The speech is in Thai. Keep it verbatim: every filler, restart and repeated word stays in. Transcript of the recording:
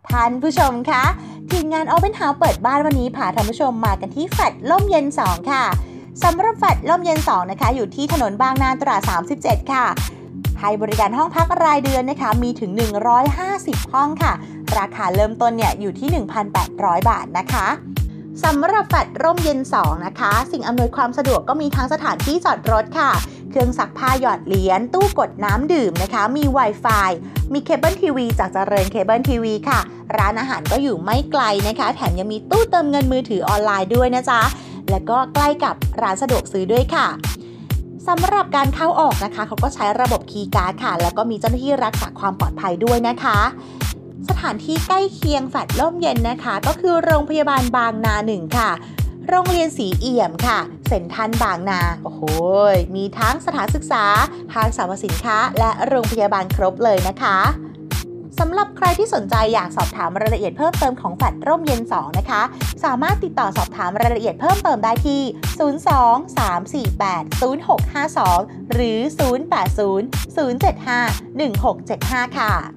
ท่านผู้ชมคะทีมงาน Open House เปิดบ้านวันนี้พาท่านผู้ชมมากันที่แฟลตร่มเย็นสองค่ะสำหรับแฟลตร่มเย็นสองนะคะอยู่ที่ถนนบางนาตราดสามสิบเจ็ดค่ะให้บริการห้องพักรายเดือนนะคะมีถึงหนึ่งร้อยห้าสิบห้องค่ะราคาเริ่มต้นเนี่ยอยู่ที่ หนึ่งพันแปดร้อย บาทนะคะสำหรับแฟลตร่มเย็นสองนะคะสิ่งอำนวยความสะดวกก็มีทั้งสถานที่จอดรถค่ะเครื่องซักผ้าหยอดเหรียญตู้กดน้ำดื่มนะคะมี Wi-Fi มีเคเบิลทีวีจากเจริญเคเบิลทีวีค่ะร้านอาหารก็อยู่ไม่ไกลนะคะแถมยังมีตู้เติมเงินมือถือออนไลน์ด้วยนะจ๊ะและก็ใกล้กับร้านสะดวกซื้อด้วยค่ะสำหรับการเข้าออกนะคะเขาก็ใช้ระบบคีย์การ์ดค่ะแล้วก็มีเจ้าหน้าที่รักษาความปลอดภัยด้วยนะคะสถานที่ใกล้เคียงแฟลตร่มเย็นนะคะก็คือโรงพยาบาลบางนาหนึ่งค่ะโรงเรียนศรีเอี่ยมค่ะเซ็นทรัลบางนาโอ้โหมีทั้งสถานศึกษาห้างสรรพสินค้าและโรงพยาบาลครบเลยนะคะสำหรับใครที่สนใจอยากสอบถามรายละเอียดเพิ่มเติมของแฟลตร่มเย็นสองนะคะสามารถติดต่อสอบถามรายละเอียดเพิ่มเติมได้ที่ศูนย์ สอง สาม สี่ แปด ศูนย์ หก ห้า สองหรือศูนย์ แปด ศูนย์ ศูนย์ เจ็ด ห้า หนึ่ง หก เจ็ด ห้าค่ะ